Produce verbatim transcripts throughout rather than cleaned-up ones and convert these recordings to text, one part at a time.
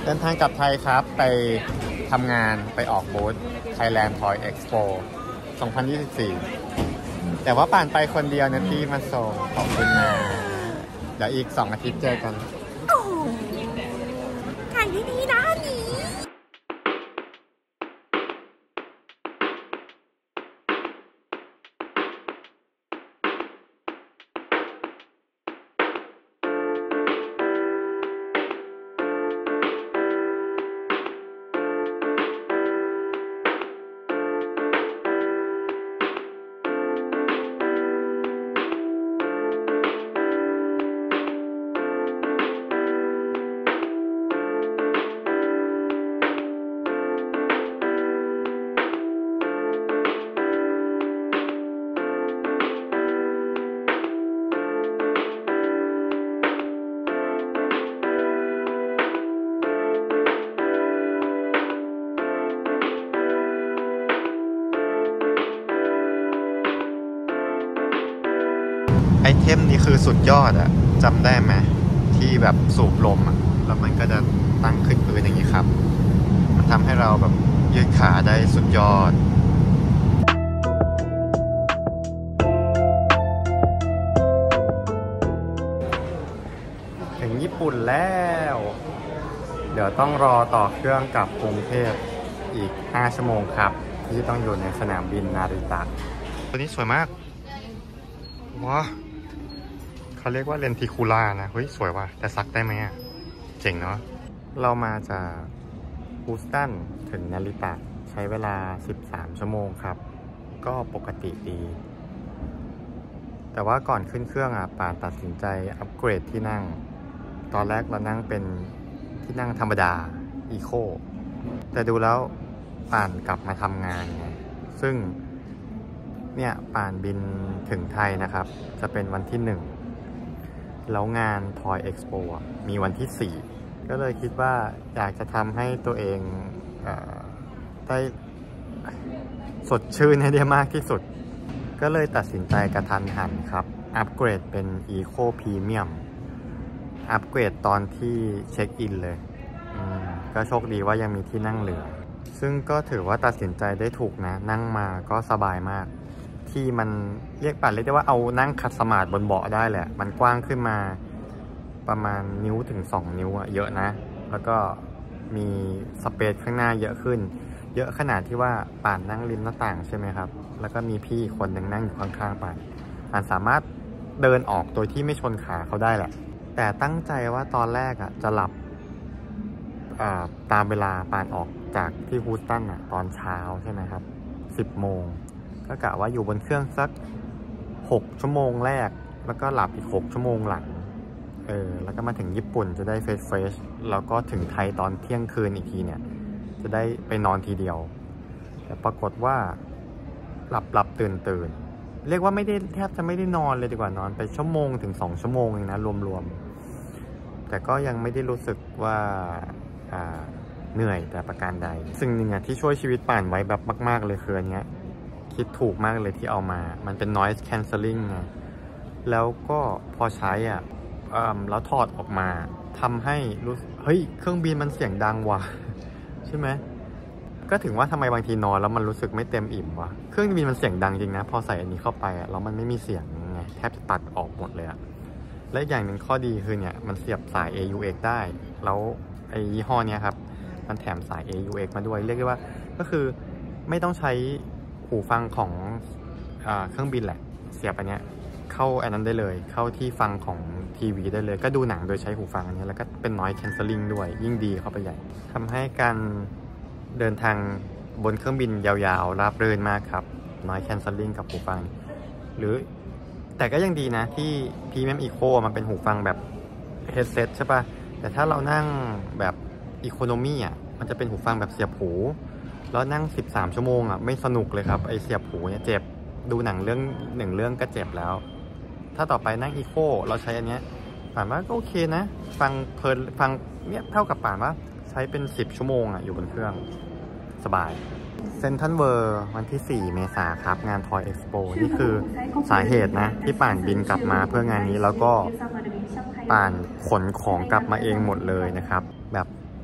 เดินทางกลับไทยครับไปทำงานไปออกบูธ Thailand Toy Expo สองพันยี่สิบสี่ แต่ว่าป่านไปคนเดียวนะที่มาส่งขอบคุณนะเดี๋ยวอีกสองอาทิตย์เจอกันโอ้ขายดีๆนะอันนี้ไอเทมนี้คือสุดยอดอะจำได้ไหมที่แบบสูบลมอะแล้วมันก็จะตั้งขึ้นพื้นอย่างนี้ครับมันทำให้เราแบบยืดขาได้สุดยอดถึงญี่ปุ่นแล้วเดี๋ยวต้องรอต่อเครื่องกลับกรุงเทพอีกห้าชั่วโมงครับที่ต้องอยู่ในสนามบินนาริตะตัวนี้สวยมากว้าเขาเรียกว่าเลนติคูล่านะเฮ้ยสวยว่ะแต่ซักได้ไหมอ่ะเจ๋งเนาะเรามาจากฮูสตันถึงนาริตะใช้เวลาสิบสามชั่วโมงครับก็ปกติดีแต่ว่าก่อนขึ้นเครื่องอ่ะป่านตัดสินใจอัปเกรดที่นั่งตอนแรกเรานั่งเป็นที่นั่งธรรมดาอีโคแต่ดูแล้วป่านกลับมาทำงานไงซึ่งเนี่ยป่านบินถึงไทยนะครับจะเป็นวันที่หนึ่งแล้วงาน Toy Expo มีวันที่สี่ก็เลยคิดว่าอยากจะทำให้ตัวเองเอ่อได้สดชื่นให้ได้มากที่สุดก็เลยตัดสินใจกระทันหันครับอัปเกรดเป็น Eco Premium อัปเกรดตอนที่เช็คอินเลยก็โชคดีว่ายังมีที่นั่งเหลือซึ่งก็ถือว่าตัดสินใจได้ถูกนะนั่งมาก็สบายมากที่มันเรียกป่านเรียกได้ว่าเอานั่งขัดสมาธิบนเบาะได้แหละมันกว้างขึ้นมาประมาณนิ้วถึงสองนิ้วอะเยอะนะแล้วก็มีสเปซข้างหน้าเยอะขึ้นเยอะขนาดที่ว่าป่านนั่งริมหน้าต่างใช่ไหมครับแล้วก็มีพี่คนหนึ่งนั่งอยู่ข้างๆป่านป่านสามารถเดินออกโดยที่ไม่ชนขาเขาได้แหละแต่ตั้งใจว่าตอนแรกอ่ะจะหลับตามเวลาป่านออกจากที่ฮูสตันอ่ะตอนเช้าใช่ไหมครับสิบโมงก็กะว่าอยู่บนเครื่องสักหกชั่วโมงแรกแล้วก็หลับอีกหกชั่วโมงหลังเออแล้วก็มาถึงญี่ปุ่นจะได้เฟรชเฟรชแล้วก็ถึงไทยตอนเที่ยงคืนอีกทีเนี่ยจะได้ไปนอนทีเดียวแต่ปรากฏว่าหลับหลับตื่นตื่นเรียกว่าไม่ได้แทบจะไม่ได้นอนเลยดีกว่านอนไปชั่วโมงถึงสองชั่วโมงเองนะรวมๆแต่ก็ยังไม่ได้รู้สึกว่าเหนื่อยแต่ประการใดสิ่งหนึ่งอ่ะที่ช่วยชีวิตป่านไว้แบบมากๆเลยคืออันเนี้ยคิดถูกมากเลยที่เอามามันเป็น noise cancelling ไงแล้วก็พอใช้อ่ะแล้วถอดออกมาทำให้รู้เฮ้ยเครื่องบินมันเสียงดังว่ะใช่ไหมก็ถึงว่าทำไมบางทีนอนแล้วมันรู้สึกไม่เต็มอิ่มวะเครื่องบินมันเสียงดังจริงนะพอใส่อันนี้เข้าไปอ่ะแล้วมันไม่มีเสียงไงแทบจะตัดออกหมดเลยอ่ะและอย่างหนึ่งข้อดีคือเนี่ยมันเสียบสาย เอ ยู เอ็กซ์ ได้แล้วไอ้ยี่ห้อเนี้ยครับมันแถมสาย เอ ยู เอ็กซ์ มาด้วยเรียกได้ว่าก็คือไม่ต้องใช้หูฟังของเครื่องบินแหละเสียบอันเนี้ยเข้าอันนั้นได้เลยเข้าที่ฟังของทีวีได้เลยก็ดูหนังโดยใช้หูฟังอันนี้แล้วก็เป็น noise cancelling ด้วยยิ่งดีเข้าไปใหญ่ทำให้การเดินทางบนเครื่องบินยาวๆราบรื่นมากครับ noise cancelling กับหูฟังหรือแต่ก็ยังดีนะที่ Premium Eco มันเป็นหูฟังแบบ headset ใช่ปะแต่ถ้าเรานั่งแบบ Economy อ่ะมันจะเป็นหูฟังแบบเสียบหูแล้วนั่งสิบสามชั่วโมงอ่ะไม่สนุกเลยครับไอเสียบหูเนี่ยเจ็บดูหนังเรื่องหนึ่งเรื่องก็เจ็บแล้วถ้าต่อไปนั่งอีโคเราใช้อันเนี้ยป่านว่าก็โอเคนะฟังเพลินฟังเนี่ยเท่ากับป่านว่าใช้เป็นสิบชั่วโมงอ่ะอยู่บนเครื่องสบายเซ็นทรัลเวิลด์วันที่สี่เมษายนครับงาน Toy Expo นี่คือสาเหตุนะที่ป่านบินกลับมาเพื่องานนี้แล้วก็ป่านขนของกลับมาเองหมดเลยนะครับแบบ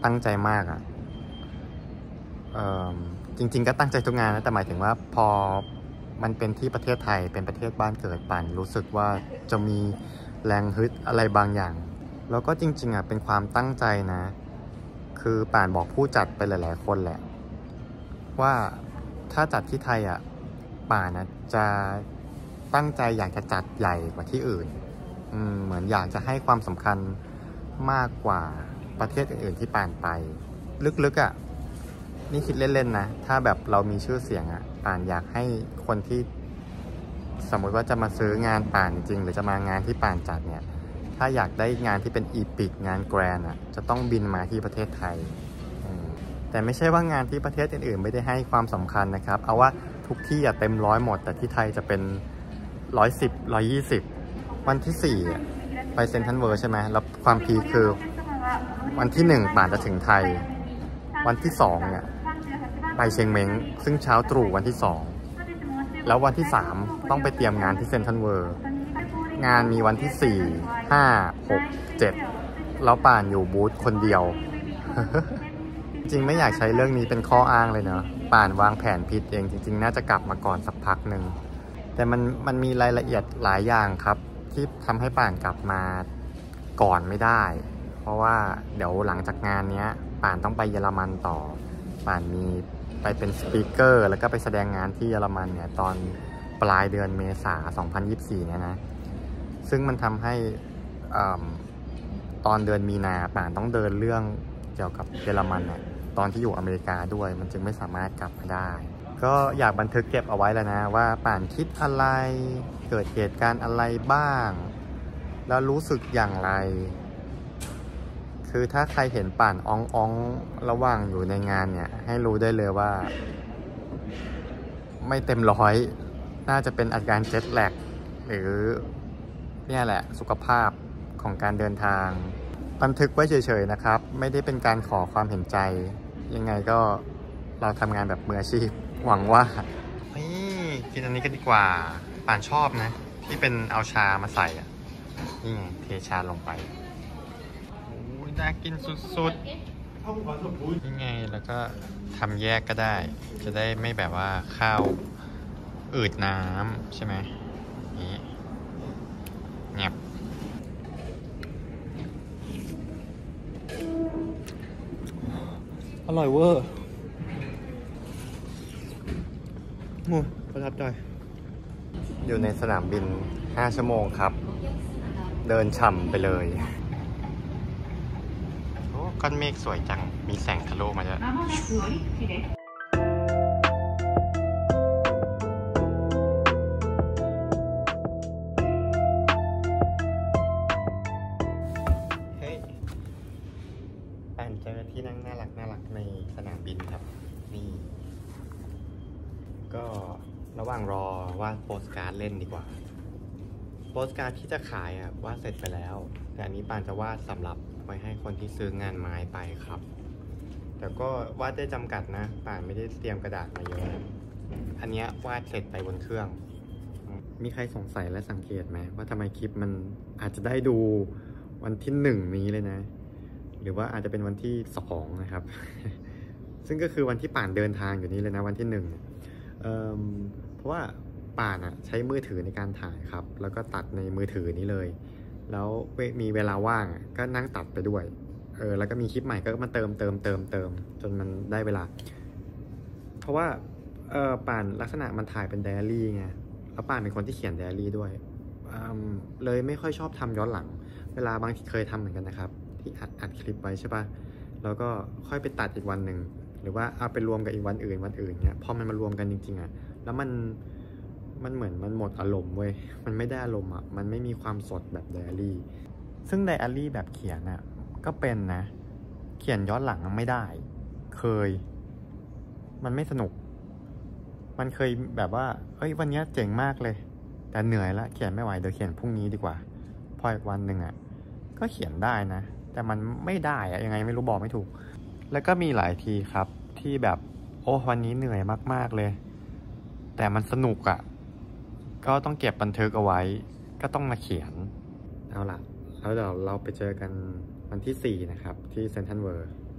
ตั้งใจมากอะ่ะจริงๆก็ตั้งใจทุกงานนะแต่หมายถึงว่าพอมันเป็นที่ประเทศไทยเป็นประเทศบ้านเกิดป่านรู้สึกว่าจะมีแรงฮึดอะไรบางอย่างแล้วก็จริงๆอ่ะเป็นความตั้งใจนะคือป่านบอกผู้จัดไปหลายๆคนแหละว่าถ้าจัดที่ไทยอ่ะป่านนะจะตั้งใจอยากจะจัดใหญ่กว่าที่อื่นอืมเหมือนอยากจะให้ความสำคัญมากกว่าประเทศอื่นๆที่ป่านไปลึกๆอ่ะนี่คิดเล่นๆนะถ้าแบบเรามีชื่อเสียงอ่ะป่านอยากให้คนที่สมมติว่าจะมาซื้องานป่านจริงหรือจะมางานที่ป่านจัดเนี่ยถ้าอยากได้งานที่เป็นอีพิกงานแกรนด์อ่ะจะต้องบินมาที่ประเทศไทยแต่ไม่ใช่ว่างานที่ประเทศอื่นๆไม่ได้ให้ความสำคัญนะครับเอาว่าทุกที่อ่ะเต็มร้อยหมดแต่ที่ไทยจะเป็นร้อยสิบร้อยยี่สิบวันที่สี่ไปเซ็นทรัลเวิลด์ใช่ไหมแล้วความพีคคือวันที่หนึ่งป่านจะถึงไทยวันที่สองเนี่ยไปเชียงเม้งซึ่งเช้าตรู่วันที่สองแล้ววันที่สามต้องไปเตรียมงานที่เซ็นทรัลเวิลด์งานมีวันที่สี่ ห้า หก เจ็ดแล้วป่านอยู่บูธคนเดียว จริงไม่อยากใช้เรื่องนี้เป็นข้ออ้างเลยเนาะป่านวางแผนผิดเองจริงๆน่าจะกลับมาก่อนสักพักหนึ่งแต่มันมันมีรายละเอียดหลายอย่างครับที่ทำให้ป่านกลับมาก่อนไม่ได้เพราะว่าเดี๋ยวหลังจากงานนี้ป่านต้องไปเยอรมันต่อป่านมีไปเป็นสปีกเกอร์แล้วก็ไปแสดงงานที่เยอรมันเนี่ยตอนปลายเดือนเมษายนสองพันยี่สิบสี่เนี่ยนะซึ่งมันทำให้ตอนเดือนมีนาป่านต้องเดินเรื่องเกี่ยวกับเยอรมันเนี่ยตอนที่อยู่อเมริกาด้วยมันจึงไม่สามารถกลับมาได้ก็อยากบันทึกเก็บเอาไว้แล้วนะว่าป่านคิดอะไรเกิดเหตุการณ์อะไรบ้างแล้วรู้สึกอย่างไรคือถ้าใครเห็นป่านอ้องอ้องระหว่างอยู่ในงานเนี่ยให้รู้ได้เลยว่าไม่เต็มร้อยน่าจะเป็นอาการเจ็ตแลกหรือเนี่ยแหละสุขภาพของการเดินทางบันทึกไว้เฉยๆนะครับไม่ได้เป็นการขอความเห็นใจยังไงก็เราทำงานแบบมืออาชีพหวังว่านี่กินอันนี้กันดีกว่าป่านชอบนะที่เป็นเอาชามาใส่อ่ะนี่เทชาลงไปโอ้ยน่ากินสุดๆนี่ไงแล้วก็ทำแยกก็ได้จะได้ไม่แบบว่าข้าวอืดน้ำใช่ไหมนี่เงียบอร่อยเวอร์มูประทับใจอยู่ในสนามบินห้าชั่วโมงครับเดินฉ่ำไปเลยโอ้ก้อนเมฆสวยจังมีแสงทะลุมาด้วยเฮ้ยป่านเจอที่นั่งน่ารักน่ารักในสนามบินครับนี่ก็ระหว่างรอวาดโปสการ์ดเล่นดีกว่าโปสการ์ดที่จะขายอ่ะวาดเสร็จไปแล้วแต่อันนี้ป่านจะวาดสำหรับไว้ให้คนที่ซื้องานไม้ไปครับแต่ก็วาดได้จำกัดนะป่านไม่ได้เตรียมกระดาษมาเยอะอันนี้วาดเสร็จไปบนเครื่องมีใครสงสัยและสังเกตไหมว่าทำไมคลิปมันอาจจะได้ดูวันที่หนึ่งนี้เลยนะหรือว่าอาจจะเป็นวันที่สองนะครับ ซึ่งก็คือวันที่ป่านเดินทางอยู่นี้เลยนะวันที่หนึ่งเอ่อเพราะว่าป่านอะใช้มือถือในการถ่ายครับแล้วก็ตัดในมือถือนี้เลยแล้วมีเวลาว่างก็นั่งตัดไปด้วยเออแล้วก็มีคลิปใหม่ก็มาเติมเติมเติมเติมจนมันได้เวลาเพราะว่าเออป่านลักษณะมันถ่ายเป็นไดอารี่ไงแล้วป่านเป็นคนที่เขียนไดอารี่ด้วยเลยไม่ค่อยชอบทำย้อนหลังเวลาบางทีเคยทำเหมือนกันนะครับที่อัดอัดคลิปไว้ใช่ป่ะแล้วก็ค่อยไปตัดอีกวันหนึ่งหรือว่าเอาไปรวมกับอีกวันอื่นวันอื่นเนี้ยพอมันมารวมกันจริงๆอ่ะแล้วมันมันเหมือนมันหมดอารมณ์เว้ยมันไม่ได้อารมณ์อ่ะมันไม่มีความสดแบบไดอารี่ซึ่งไดอารี่แบบเขียนอ่ะก็เป็นนะเขียนย้อนหลังไม่ได้เคยมันไม่สนุกมันเคยแบบว่าเอ้ยวันนี้เจ๋งมากเลยแต่เหนื่อยละเขียนไม่ไหวเดี๋ยวเขียนพรุ่งนี้ดีกว่าพออีกวันหนึ่งอ่ะก็เขียนได้นะแต่มันไม่ได้อะยังไงไม่รู้บอกไม่ถูกแล้วก็มีหลายทีครับที่แบบโอ้วันนี้เหนื่อยมากๆเลยแต่มันสนุกอ่ะก็ต้องเก็บบันทึกเอาไว้ก็ต้องมาเขียนเอาล่ะแล้วเดี๋ยวเราไปเจอกันวันที่สี่นะครับที่เซ็นทรัลเวิลด์